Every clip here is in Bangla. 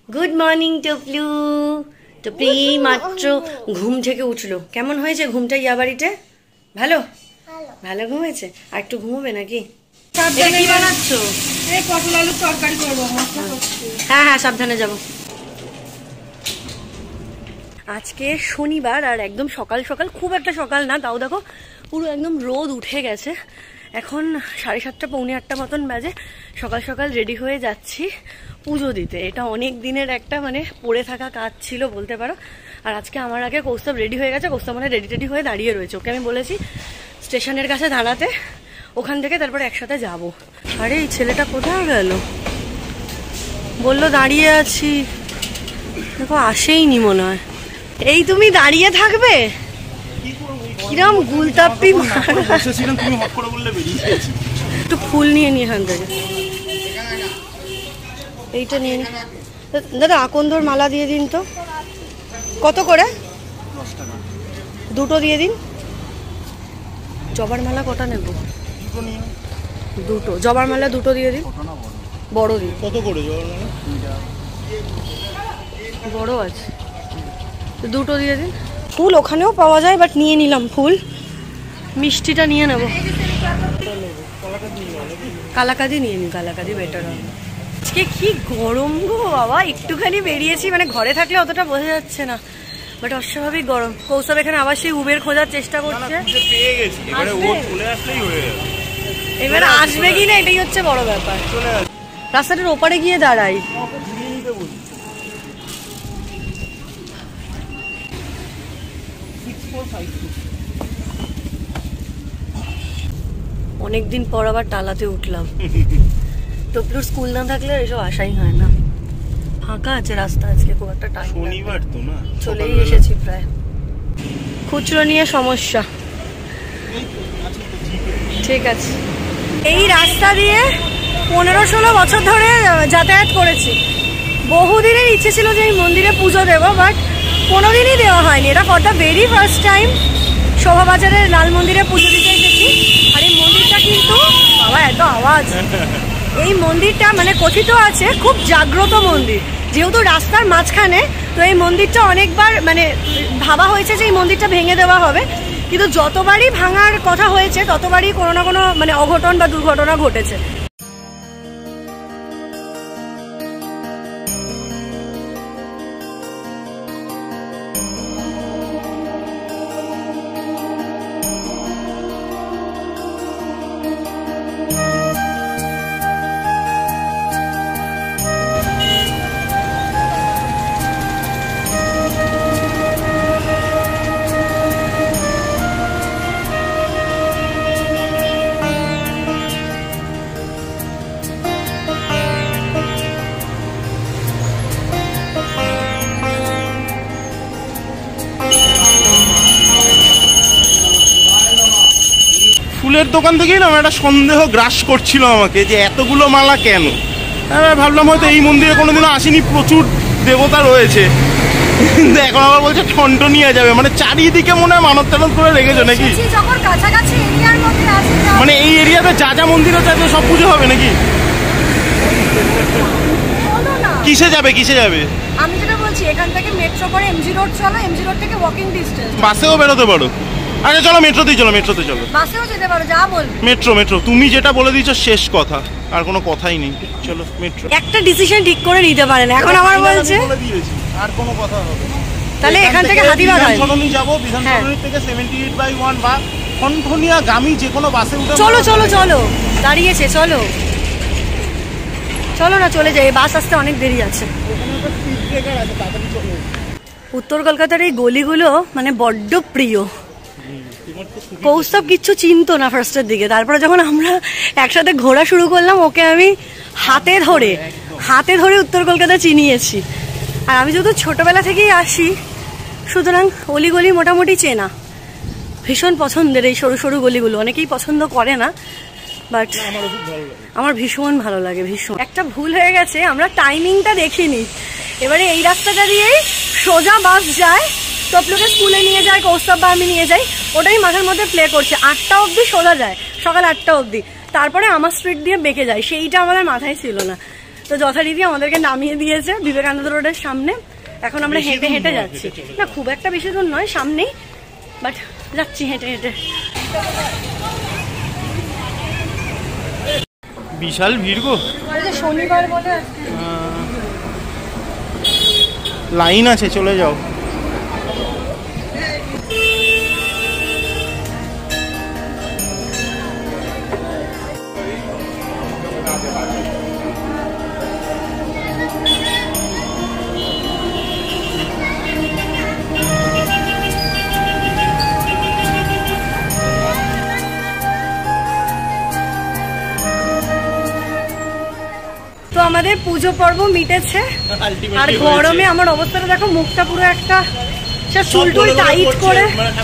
Good morning টপলু। টপলি মাত্র ঘুম থেকে উঠলো। কেমন হয়েছে ঘুমটা ইয়া বাড়িতে? ভালো ভালো ঘুম হয়েছে? আর একটু ঘুমোবে নাকি? কি বানাচ্ছ? এই পটল আলুর তরকারি করব। হ্যাঁ হ্যাঁ সাবধানে যাব। আজকে শনিবার আর একদম সকাল সকাল, খুব একটা সকাল না, তাও দেখো পুরো একদম রোদ উঠে গেছে। এখন 7:30 পৌনে 8টা মতন বাজে। সকাল সকাল রেডি হয়ে যাচ্ছি পুজো দিতে। এটা অনেক দিনের একটা মানে পড়ে থাকা কাজ ছিল বলতে পারো। আর আজকে আমার আগে কৌস্তব রেডি হয়ে গেছে। কৌস্তব মানে রেডি হয়ে দাঁড়িয়ে রয়েছে। ওকে আমি বলেছি স্টেশনের কাছে দাঁড়াতে, ওখান থেকে তারপরে একসাথে যাব। আরে এই ছেলেটা কোথায় গেল? বললো দাঁড়িয়ে আছি, দেখো আসেইনি মনে হয়। এই তুমি দাঁড়িয়ে থাকবে? কিরম গুলতাপ্পি একটু ফুল নিয়ে নি এখান থেকে। এইটা নিয়ে নি দাদা। আকন্দর মালা দিয়ে দিন তো। কত করে? 10 টাকা। দুটো দিয়ে দিন। জবার মালা কটা নেব? দুটো জবার মালা, দুটো দিয়ে দিন। বড় দিন। কত করে জবার মালা? বড় আছে, দুটো দিয়ে দিন। ফুল ওখানেও পাওয়া যায়, বাট নিয়ে নিলাম ফুল। মিষ্টিটা নিয়ে নেব। কালাকাদি নিয়ে নিই, কালাকাদি বেটার হবে। আজকে কি গরম গো বাবা! একটুখানি বেরিয়েছি, মানে ঘরে থাকলে অতটা বোঝা যাচ্ছে না, বাট অস্বাভাবিক গরম। কৌস্তব এখানে আবার সেই উবের খোঁজার চেষ্টা করছে। এবার আসবে কি না এটাই হচ্ছে বড় ব্যাপার। রাস্তাটার ওপারে গিয়ে দাঁড়াই। অনেকদিন পর আবার টালাতে উঠলাম। টপলুর স্কুল না থাকলে এসব আশাই হয় না। ফাঁকা আছে রাস্তা আজকে, খুব একটা টাইম। শনিবার তো না, চলেই এসেছি প্রায়। খুচরো নিয়ে সমস্যা। ঠিক আছে। এই রাস্তা দিয়ে 15-16 বছর ধরে যাতায়াত করেছি। বহুদিনের ইচ্ছে ছিল যে এই মন্দিরে পুজো দেবো, বাট কোনোদিনই দেওয়া হয়নি। এটা for the very first time শোভাবাজারের লাল মন্দিরে পুজো দিতে এসেছি। আর এই মন্দিরটা কিন্তু বাবা এত আওয়াজ! এই মন্দিরটা মানে কথিত আছে খুব জাগ্রত মন্দির। যেহেতু রাস্তার মাঝখানে, তো এই মন্দিরটা অনেকবার মানে ভাবা হয়েছে যে এই মন্দিরটা ভেঙে দেওয়া হবে, কিন্তু যতবারই ভাঙার কথা হয়েছে ততবারই কোনো না কোনো মানে অঘটন বা দুর্ঘটনা ঘটেছে। ফুলের দোকান থেকেই না একটা সন্দেহ গ্রাস করছিল আমাকে যে এতগুলো মালা কেন। ভাবলাম হয়তো এই মন্দিরে কোনোদিনও আসেনি, প্রচুর দেবতা রয়েছে, কিন্তু এখন আবার বলছে ঠন্ট নিয়ে যাবে। মানে চারিদিকে মনে হয় মানত টানত করে রেখেছো নাকি? মানে এই এরিয়াতে যা যা মন্দির আছে সব পুজো হবে নাকি? কিসে যাবে কিসে যাবে? আমি যেটা বলছি, এখান থেকে মেট্রো করে এমজি রোড চলো, এমজি রোড থেকে ওয়াকিং ডিস্টেন্স। বাসেও বেরোতে পারো। আরে চলো মেট্রোতেই চলো, মেট্রোতে চলো। বাসেও যেতে পারো, যা বল। মেট্রো তুমি যেটা বলে দিয়েছো শেষ কথা, আর কোনো কথাই নেই। চলো মেট্রো। একটা ডিসিশন ঠিক করে নিতে পারে না এখন। আমার বলছে বলে দিয়েছি, আর কোনো কথা হবে না। তাহলে এখান থেকে হাতিবাগান বিধানসরণী যাবো, বিধানসরণী থেকে 78/1 বা খনখনিয়া গামী যে কোনো বাসে উঠে চলো চলো চলো। দাঁড়িয়েছে, চলো চলো না চলে যাই, বাস আসতে অনেক দেরি আছে। উত্তর কলকাতার এই গলিগুলো মানে বড্ড প্রিয়। কৌস্তব কিচ্ছু চিনতো না ফার্স্টের দিকে, তারপরে যখন আমরা একসাথে ঘোরা শুরু করলাম, ওকে আমি হাতে ধরে উত্তর কলকাতা চিনিয়েছি। আর আমি যেহেতু ছোটবেলা থেকেই আসি, সুতরাং অলিগলি মোটামুটি চেনা। ভীষণ পছন্দের এই সরু সরু গলিগুলো। অনেকেই পছন্দ করে না, বাট আমার ভীষণ ভালো লাগে, ভীষণ। একটা ভুল হয়ে গেছে, আমরা টাইমিংটা দেখিনি। এবারে এই রাস্তাটা দিয়েই সোজা বাস যায়, টপলুকে স্কুলে নিয়ে যায়, কৌস্তব বা আমি নিয়ে যাই, ওটাই মাথার মধ্যে প্লে করছে। 8টা অবধি সোজা যায়, সকাল 8টা অবধি। তারপরে আমার স্ট্রিট দিয়ে বেঁকে যায়, সেইটা আমাদের মাথায় ছিল না। তো যথারীতি আমাদেরকে নামিয়ে দিয়েছে বিবেকানন্দ রোডের সামনে। এখন আমরা হেঁটে হেঁটে যাচ্ছি, না খুব একটা বেশি দূর নয়, সামনেই, বাট যাচ্ছি হেঁটে হেঁটে। বিশাল ভিড় গো, শনিবার বলে লাইন আছে, চলে যাও। তো আমাদের পুজো পর্ব মিটেছে, আর গরমে আমার অবস্থাটা দেখো, মুখটা পুরো একটা চুল টুল টাইট করে,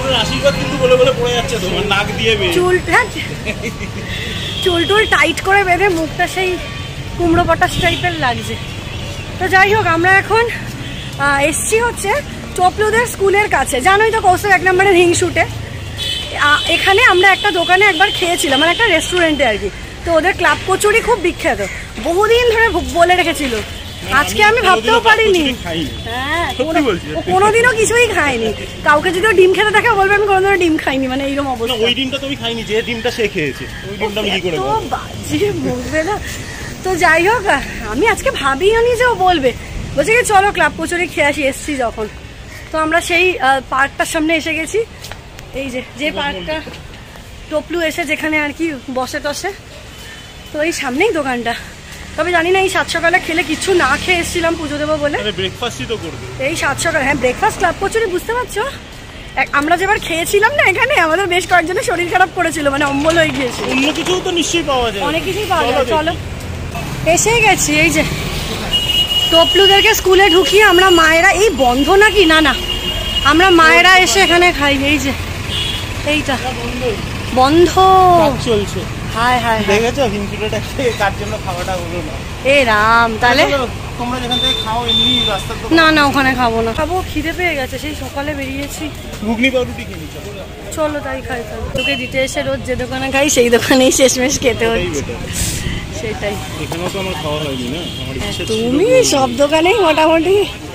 চুল টুল টাইট করে বেঁধে মুখটা সেই কুমড়ো পটাশ টাইপের লাগছে। তো যাই হোক, আমরা এখন এসছি হচ্ছে টপলুদের স্কুলের কাছে, জানোই তো কৌশল 1 নম্বরের হিংশুটে। এখানে আমরা একটা দোকানে একবার খেয়েছিলাম, মানে একটা রেস্টুরেন্টে আর কি। তো ওদের ক্লাব কচুরি খুব বিখ্যাত, বহুদিন ধরে বলে রেখেছিল। আজকে আমি ভাবতেও পারিনি, হ্যাঁ কোনোদিনও কিছুই খাইনি। কাউকে যদি ডিম খেতে থাকে বলবে আমি কোনোদিনও ডিম খাইনি, মানে এইরকম অবস্থা। ওই ডিমটা তুমি খাইনি, যে ডিমটা সে খেয়েছে ওই ডিমটা আমি কি করে বলবো? তো বাজে বলবে না। তো যাই হোক, আমি আজকে ভাবিও নি যে ও বলবে, বলছে কি চলো ক্লাব কচুরি খেয়ে আসি, এসছি যখন। তো আমরা সেই পার্কটার সামনে এসে গেছি, এই যে পার্কটা টপলু এসে যেখানে আর কি বসে টসে, তো এই সামনেই দোকানটা। তবে জানি না এই 7 সকালে খেলে কিছু না খেয়ে এসেছিলাম পুজো দেবো বলে। ব্রেকফাস্টই তো করবে এই 7 সকালে, হ্যাঁ ব্রেকফাস্ট ক্লাব কচুরি, বুঝতে পারছো? আমরা যেবার খেয়েছিলাম না এখানে, আমাদের বেশ কয়েকজনের শরীর খারাপ করেছিল, মানে অম্বল হয়ে গিয়েছে। অন্য কিছু তো নিশ্চয়ই পাওয়া যায়, অনেক কিছুই পাওয়া যায়। চলো এসেই গেছি, এই যে টপলুদেরকে স্কুলে ঢুকিয়ে আমরা মায়েরা, এই বন্ধ নাকি, না না আমরা মায়েরা এসে এখানে খাই। এই যে এইটা বন্ধ চলছে। হায় হায়, দেখেছো হিংসুটাটা কার জন্য খাওয়াটা হলো না? এ রাম, তাহলে তোমরা যেখান থেকে খাও এমনি রাস্তার তো না না ওখানে খাবো না, খাবো, খিদে পেয়ে গেছে, সেই সকালে বেরিয়েছি। ঘুগনি পাউরুটি খেয়ে নিচ্ছ? চলো তাই খাই। তোকে দিতে এসে রোজ যে দোকানে খাই সেই দোকানেই শেষমেশ খেতে হচ্ছে, সেটাই। এখানেও তো আমার খাওয়া হয়নি না, আমার ইচ্ছে ছিল। তুমি সব দোকানেই মোটামুটি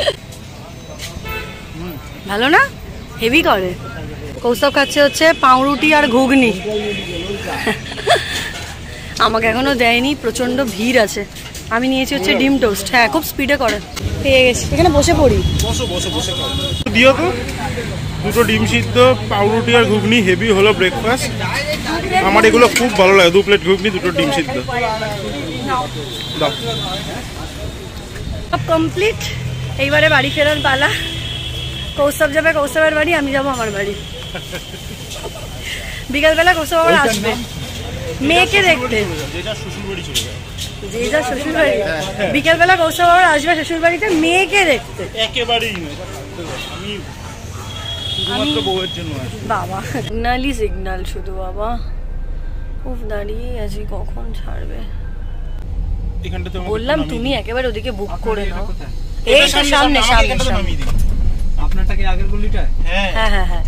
ভালো না, হেভি করে। কৌস্তব খাচ্ছে হচ্ছে পাউরুটি আর ঘুগনি, আমাকে এখনো দেয়নি, প্রচন্ড ভিড় আছে। আমি নিয়েছি হচ্ছে ডিম টোস্ট, হ্যাঁ খুব স্পিডে করে। পেয়ে গেছি, এখানে বসে পড়ি। বসো বসো বসে খাও। দিও তো দুটো ডিম সিদ্ধ, পাউরুটি আর ঘুগনি, হেভি হলো ব্রেকফাস্ট। আমার এগুলো খুব ভালো লাগে, 2 প্লেট ঘুগনি, 2টো ডিম সিদ্ধ দাও। সব কমপ্লিট, এইবারে বাড়ি ফেরার পালা। কৌস্তব যাবে কৌস্তবের বাড়ি, আমি যাবো আমার বাড়ি। বিকালবেলা কৌস্তব আবার আসবে মেয়েকে দেখতে, যে যা শ্বশুর বাড়ি। বিকালবেলা কৌস্তব আবার আসবে শ্বশুর বাড়িতে মেয়েকে দেখতে। একেবারেই আমি শুধুমাত্র বউয়ের জন্য আসি। বাবা সিগনালই সিগনাল শুধু, বাবা খুব দাঁড়িয়ে আছি, কখন ছাড়বে। এখানটাতে বললাম তুমি একেবারে ওদিকে বুক করে নাও। এই তো সামনে সামনে সামনে। আপনারটা কি আগের গলিটা? হ্যাঁ হ্যাঁ হ্যাঁ হ্যাঁ,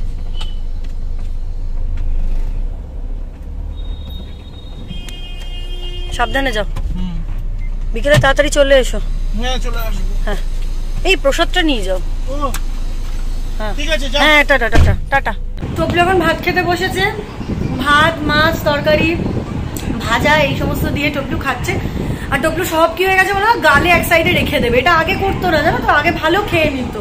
সাবধানে যাও, বিকেলে তাড়াতাড়ি চলে এসো। হ্যাঁ চলে আসবো। হ্যাঁ এই প্রসাদটা নিয়ে যাও। ও ঠিক আছে, যাও। হ্যাঁ টাটা টাটা টাটা। টপলু এখন ভাত খেতে বসেছে, ভাত মাছ তরকারি ভাজা এই সমস্ত দিয়ে টপলু খাচ্ছে। আর টপলু সব কি হয়ে গেছে বলো, গালে এক সাইডে রেখে দেবে, এটা আগে করতো না জানো তো, আগে ভালো খেয়ে নিত।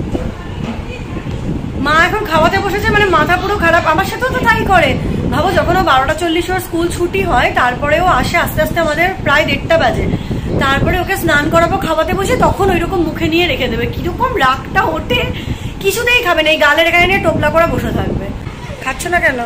মা এখন খাওয়াতে বসেছে, মানে মাথা পুরো খারাপ। আমার সাথেও তো তাই করে, ভাবো যখন ও 12টা 40 ওর স্কুল ছুটি হয়, তারপরে ও আসে আস্তে আস্তে আমাদের প্রায় 1:30 বাজে, তারপরে ওকে স্নান করাবো খাওয়াতে বসে, তখন ওইরকম মুখে নিয়ে রেখে দেবে, কিরকম রাগটা ওঠে। কিছুতেই খাবে না, এই গালের এখানে নিয়ে টোপলা করে বসে থাকবে। খাচ্ছ না কেন?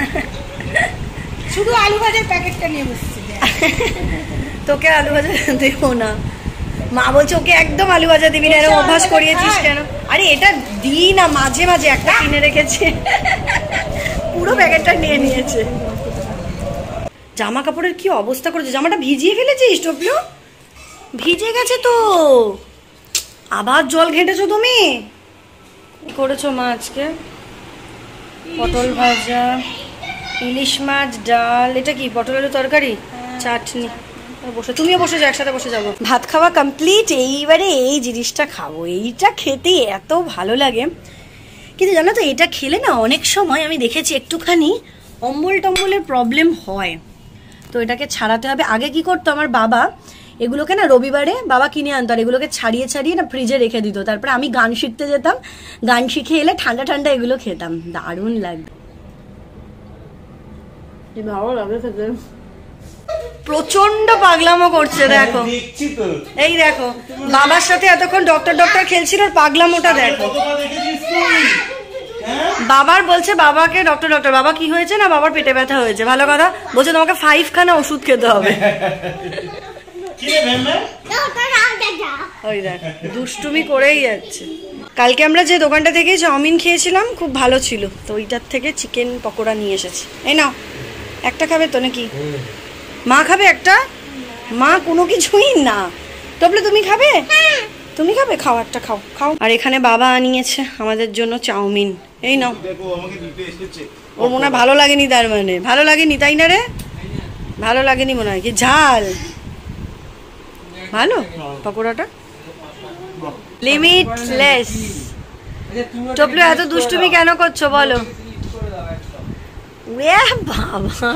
শুধু আলু ভাজার প্যাকেটটা নিয়ে বসছে। তোকে আলু ভাজা দেবো না, মা বলছে ওকে একদম আলু ভাজা দিবি না, এরকম অভ্যাস করিয়েছিস কেন? আরে এটা দিই না, মাঝে মাঝে একটা কিনে রেখেছে, পুরো প্যাকেটটা নিয়ে নিয়েছে। জামা কাপড়ের কি অবস্থা করেছে, জামাটা ভিজিয়ে ফেলেছিস টপলু? ভিজে গেছে তো, আবার জল ঘেঁটেছো তুমি। কি করেছো মা আজকে? পটল ভাজা, ইলিশ মাছ, ডাল, এটা কি পটল আলু তরকারি, চাটনি। বসে, তুমিও বসে যাও, একসাথে বসে যাবো। ভাত খাওয়া কমপ্লিট, এইবারে এই জিনিসটা খাবো। এইটা খেতে এত ভালো লাগে, কিন্তু জানো তো এটা খেলে না অনেক সময় আমি দেখেছি একটুখানি অম্বল টম্বলের প্রবলেম হয়, তো এটাকে ছাড়াতে হবে। আগে কি করতো আমার বাবা, এগুলোকে না রবিবারে বাবা কিনে আনতো আর এগুলোকে ছাড়িয়ে ছাড়িয়ে না ফ্রিজে রেখে দিত। তারপরে আমি গান শিখতে যেতাম, গান শিখে এলে ঠান্ডা ঠান্ডা এগুলো খেতাম, দারুণ লাগতো। ভালো লাগে খেতে। প্রচন্ড পাগলামো করছে দেখো, এই দেখো বাবার সাথে এতক্ষণ ডক্টর ডক্টর খেলছিল, আর পাগলামোটা দেখো। বাবার বলছে বাবাকে ডক্টর ডক্টর, বাবা কি হয়েছে না, বাবার পেটে ব্যথা হয়েছে। ভালো কথা বলছে, তোমাকে 5 খানা ওষুধ খেতে হবে। ওই দেখ দুষ্টুমি করেই যাচ্ছে। কালকে আমরা যে দোকানটা থেকে চাউমিন খেয়েছিলাম খুব ভালো ছিল, তো ওইটার থেকে চিকেন পকোড়া নিয়ে এসেছি। এই নাও, একটা খাবে তো নাকি? মা খাবে একটা? মা কোনো কিছুই না। তবে তুমি খাবে? তুমি খাবে? খাও, একটা খাও খাও। আর এখানে বাবা আনিয়েছে আমাদের জন্য চাউমিন, এই নাও। ওর মনে হয় ভালো লাগেনি, তার মানে ভালো লাগেনি, তাই না রে? ভালো লাগেনি মনে হয়, কি ঝাল ভালো পকোড়াটা, লিমিটলেস। টপলু এত দুষ্টুমি কেন করছো বলো? বাবা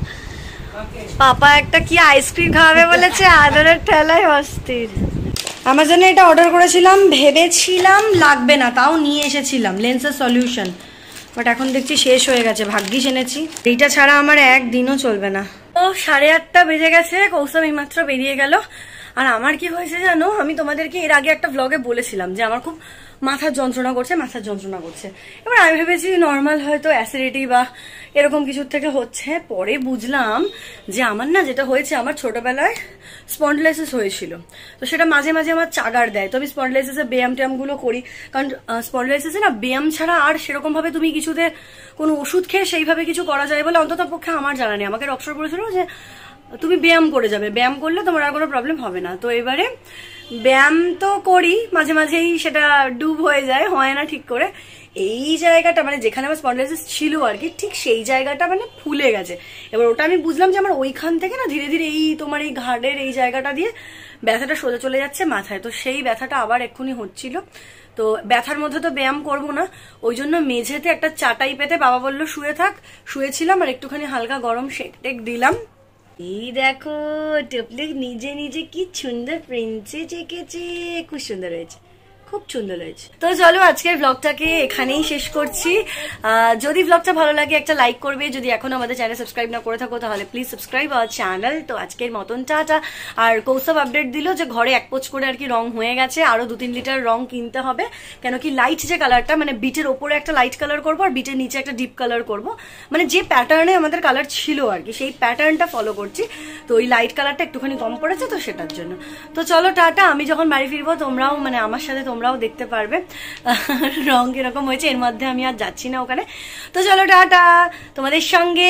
পাপা একটা কি আইসক্রিম খাওয়াবে বলেছে, আদরের ঠেলায় অস্থির। আমার জন্য এটা অর্ডার করেছিলাম, ভেবেছিলাম লাগবে না, তাও নিয়ে এসেছিলাম লেন্সের সলিউশন, বাট এখন দেখছি শেষ হয়ে গেছে, ভাগ্যিস এনেছি। এইটা ছাড়া আমার একদিনও চলবে না। ও 8:30 বেজে গেছে, কৌশল এইমাত্র বেরিয়ে গেল। আর আমার কি হয়েছে জানো, আমি তোমাদেরকে এর আগে একটা ব্লগে বলেছিলাম যে আমার খুব মাথার যন্ত্রণা করছে। এবার আমি ভেবেছি নর্মাল হয়তো অ্যাসিডিটি বা এরকম কিছুর থেকে হচ্ছে। পরে বুঝলাম যে আমার না যেটা হয়েছে, আমার ছোটবেলায় স্পন্ডিলাইসিস হয়েছিল, তো সেটা মাঝে মাঝে আমার চাগার দেয়। তো আমি স্পন্ডিলাইসিসের ব্যায়াম ট্যায়ামগুলো করি, কারণ স্পন্ডিলাইসিসে না ব্যায়াম ছাড়া আর সেরকম ভাবে তুমি কিছুতে কোনো ওষুধ খেয়ে সেইভাবে কিছু করা যায় বলে অন্তত পক্ষে আমার জানা নেই। আমাকে ডক্টর বলেছিল যে তুমি ব্যায়াম করে যাবে, ব্যায়াম করলে তোমার আর কোনো প্রবলেম হবে না। তো এবারে ব্যায়াম তো করি, মাঝে মাঝেই সেটা ডুব হয়ে যায়, হয় না ঠিক করে। এই জায়গাটা মানে যেখানে আমার স্পন্ডিলাইসিস ছিল আর কি, ঠিক সেই জায়গাটা মানে ফুলে গেছে। এবার ওটা আমি বুঝলাম যে আমার ওইখান থেকে না ধীরে ধীরে এই তোমার এই ঘাড়ের এই জায়গাটা দিয়ে ব্যথাটা সোজা চলে যাচ্ছে মাথায়। তো সেই ব্যথাটা আবার এক্ষুনি হচ্ছিল। তো ব্যথার মধ্যে তো ব্যায়াম করবো না, ওই জন্য মেঝেতে একটা চাটাই পেতে বাবা বললো শুয়ে থাক, শুয়েছিলাম আর একটুখানি হালকা গরম শেক টেক দিলাম। এই দেখো টপলু নিজে নিজে কি সুন্দর প্রিন্সেস এঁকেছে, খুব সুন্দর হয়েছে, খুব সুন্দর হয়েছে। তো চলো আজকের ব্লগটাকে এখানেই শেষ করছি। যদি ব্লগটা ভালো লাগে একটা লাইক করবে, যদি এখনো আমাদের চ্যানেল সাবস্ক্রাইব না করে থাকো তাহলে প্লিজ সাবস্ক্রাইব আওয়ার চ্যানেল। তো আজকের মতন টাটা। আর কৌশব আপডেট দিল যে ঘরে 1 পোচ করে আর কি রং হয়ে গেছে, আরো 2-3 লিটার রং কিনতে হবে, কেন কি লাইট যে কালারটা মানে বিটের ওপরে একটা লাইট কালার করবো আর বিটের নিচে একটা ডিপ কালার করবো, মানে যে প্যাটার্নে আমাদের কালার ছিল আর কি সেই প্যাটার্নটা ফলো করছি। তো ওই লাইট কালারটা একটুখানি কম পড়েছে, তো সেটার জন্য। তো চলো টাটা, আমি যখন বাড়ি ফিরবো তোমরাও মানে আমার সাথে তোমরাও দেখতে পারবে রং কিরকম হয়েছে। এর মধ্যে আমি আর যাচ্ছি না ওখানে। তো চলো টাটা, তোমাদের সঙ্গে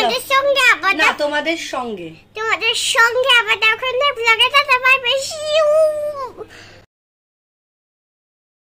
তোমাদের সঙ্গে আবার